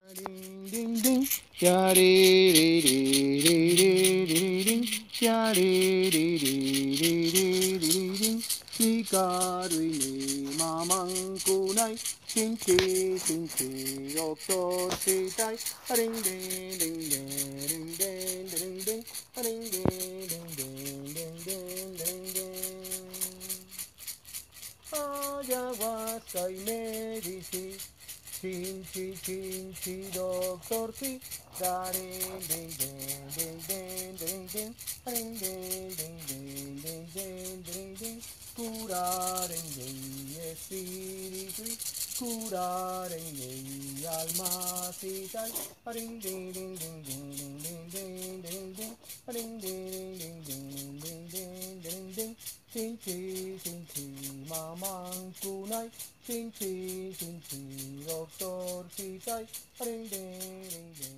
Ding ding ding, ya re re re re re re ding, ya re re re re re re ding. Hikaruy ni mamang kunay, sinti sinti doktor sitay. Ding ding ding ding ding ding ding ding, ding ding ding ding ding ding ding ding. Ayahuasca y medicina. Chin, chin, chin, chin, doctor, sí. Da, ding, ding, ding, ding, ding, ding, ding. Ding, ding, ding, ding, ding, ding, ding, ding. Curar en mi espíritu, curar en mi alma, sí, tal. Ding, ding, ding, ding, ding, ding, ding, ding, ding. Ding, ding, ding, ding, ding, ding, ding, ding. Sinchi, sinchi, mamang tunay. Sinchi, sinchi, doktor sitay. Ring, ding, ding, ding.